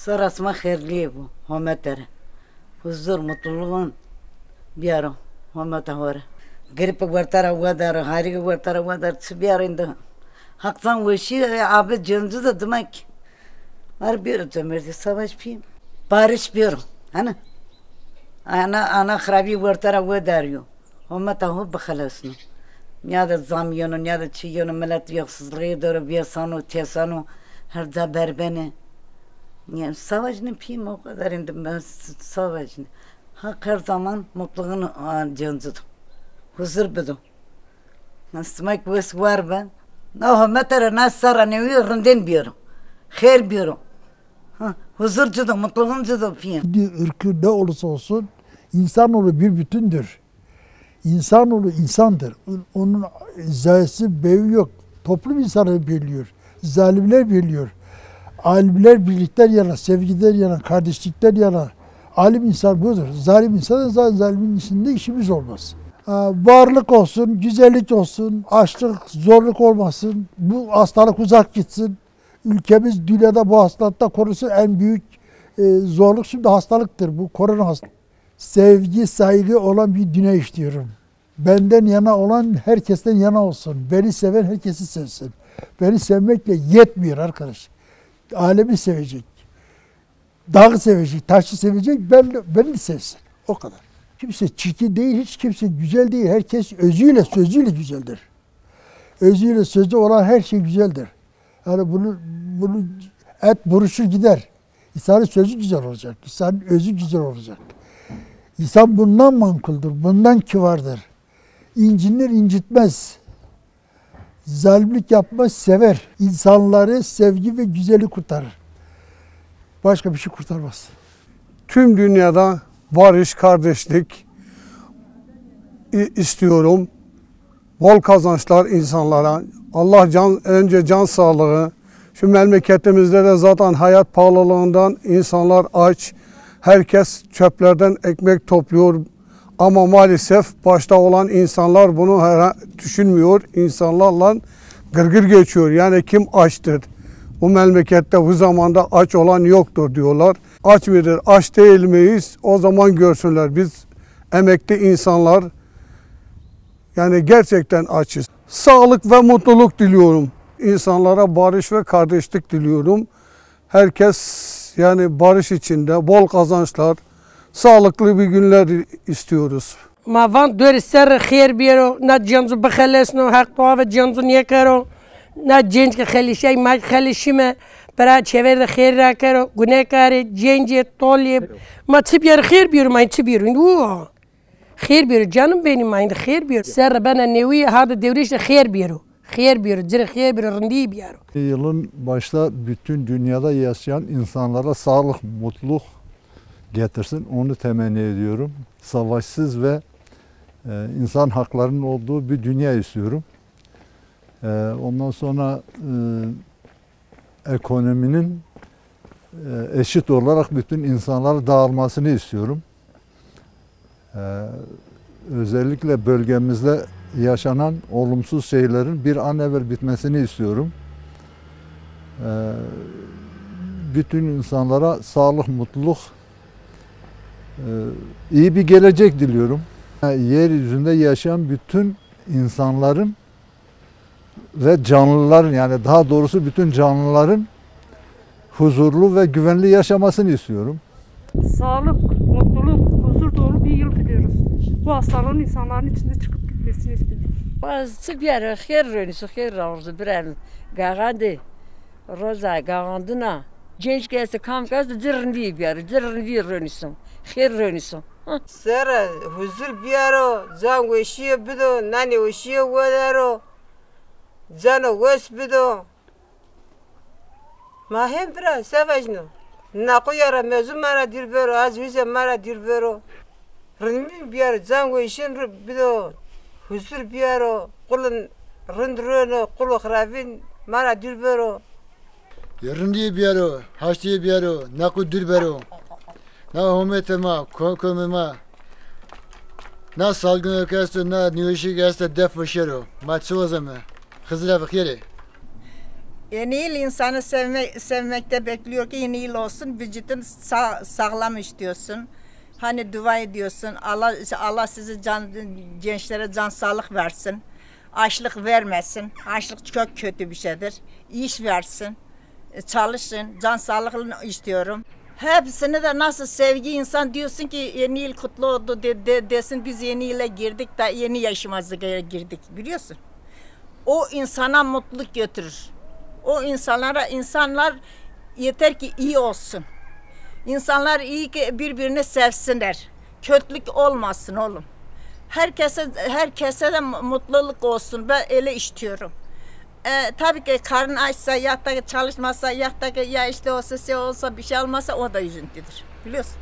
Sarasma hayırlı bu. Hümetere. Huzur, mutluluğun bir ara. Hümete var. Grip vartara vadar, hari vartara vadar. Bir ara indi. Haktan vişi abi cıncı da demek. Var bir ötemirdi. Savaş piyim. Barış bir. Hani? Ana khrabi vartara vadar yo. Hümete hu bakhalasını. Ya da zamyonu, ya da çiyonu, millet yoksuzluğu doğru bir sanu, tesanu. Her da berbeni. Yani savaş ne piyim o kadar indim ben savaş ne. Hak her zaman mutluluğun cıncıdım. Huzur budu. Nasmak vs var ben. Ne hümetere ne sara ne uyurundan biyorum. Hayır biyorum. Huzur cıdım, mutluluğun cıdım piyim. Irkı ne olursa olsun insanoğlu bir bütündür. İnsanoğlu insandır. Onun zayıfı beyi yok. Toplum insanı biliyor. Zalimler biliyor. Alimler birlikten yana, sevgiden yana, kardeşlikten yana. Alim insan budur. Zalim insan zaten zalimin içinde işimiz olmaz. Varlık olsun, güzellik olsun, açlık, zorluk olmasın. Bu hastalık uzak gitsin. Ülkemiz dünyada bu hastalıkta korusun. En büyük zorluk şimdi hastalıktır. Bu korona hastalığı. Sevgi, saygı olan bir dünya istiyorum. Benden yana olan herkesten yana olsun. Beni seven herkesi sevsin. Beni sevmekle yetmiyor arkadaş. Alemi sevecek. Dağı sevecek, taşı sevecek, beni sevsin. O kadar. Kimse çirkin değil, hiç kimse güzel değil. Herkes özüyle, sözüyle güzeldir. Özüyle, sözü olan her şey güzeldir. Yani bunu et buruşur gider. İnsanın sözü güzel olacak. İnsanın özü güzel olacak. İnsan bundan mankuldur, bundan kivardır. İncinir, incitmez. Zalimlik yapmaz, sever. İnsanları sevgi ve güzeli kurtarır. Başka bir şey kurtarmaz. Tüm dünyada barış, kardeşlik istiyorum. Bol kazançlar insanlara. Allah önce can sağlığı. Şu memleketimizde de zaten hayat pahalılığından insanlar aç. Herkes çöplerden ekmek topluyor. Ama maalesef başta olan insanlar bunu düşünmüyor. İnsanlarla gırgır geçiyor. Yani kim açtır? Bu memlekette bu zamanda aç olan yoktur diyorlar. Aç mıdır, aç değil miyiz? O zaman görsünler. Biz emekli insanlar yani gerçekten açız. Sağlık ve mutluluk diliyorum. İnsanlara barış ve kardeşlik diliyorum. Herkes yani barış içinde, bol kazançlar, sağlıklı bir günler istiyoruz. Ma van dör ser خير بيرو نا جنزو بخلصنو حق طاو جنزو نيكرو نا جنج خليشي ما خليشيمه برا çevir de خير را کرو گنهکار جنج طالب ما تبير خير بيرو ما تبيرو و خير بيرو canım benim aynı خير بيرو ser bana nevi hada devrişte خير بيرو خير بيرو cire خير بيرو rindi biyaro. Yılın başta bütün dünyada yaşayan insanlara sağlık, mutluluk getirsin. Onu temenni ediyorum. Savaşsız ve insan haklarının olduğu bir dünya istiyorum. Ondan sonra ekonominin eşit olarak bütün insanlara dağılmasını istiyorum. Özellikle bölgemizde yaşanan olumsuz şeylerin bir an evvel bitmesini istiyorum. Bütün insanlara sağlık, mutluluk, iyi bir gelecek diliyorum. Yeryüzünde yaşayan bütün insanların ve canlıların, yani daha doğrusu bütün canlıların huzurlu ve güvenli yaşamasını istiyorum. Sağlık, mutluluk, huzur dolu bir yıl diliyoruz. Bu hastalığın insanların içinde çıkıp gitmesini istiyoruz. Bazı bir yere hayır rönüsü, hayır arzu birer gağandı, roza gağandına. Genç gelse kam gelse zırrındı bir yere, zırrındı rönüsü, hayır rönüsü. Sera huzur biyaro, zan weşiye bido, nani weşiye wadaro, zana wes bido. Mahem bira, savajno. Nakuyara mezun mara dirbero, az vize mara dirbero. Rınmi biyaro, zan weşin bido, huzur biyaro, kulun rındröno, kulu khrabin mara dirbero. Rındi biyaro, haştiye biyaro, naku dirbero. Na hümetema, komema, na salgın ökeste, na nüveşi geste def başarı. Maçsızım, Hızır abi khiri. Yeni yıl insanı sevmekte bekliyor ki yeni yıl olsun, vücudun sağlam istiyorsun. Hani dua ediyorsun, Allah sizi gençlere can sağlık versin. Açlık vermesin. Açlık çok kötü bir şeydir. İş versin. Çalışın. Can sağlıklı istiyorum. Hepsini de nasıl sevgi insan diyorsun ki yeni yıl kutlu oldu desin, biz yeni yıla girdik de yeni yaşımıza girdik biliyorsun. O insana mutluluk götürür. O insanlar yeter ki iyi olsun. İnsanlar iyi ki birbirini sevsinler. Kötülük olmasın oğlum. Herkese de mutluluk olsun. Ben öyle istiyorum. Tabii ki karın açsa, ya da çalışmasa, ya da ya işte olsa bir şey olmasa o da üzüntüdür. Biliyorsun.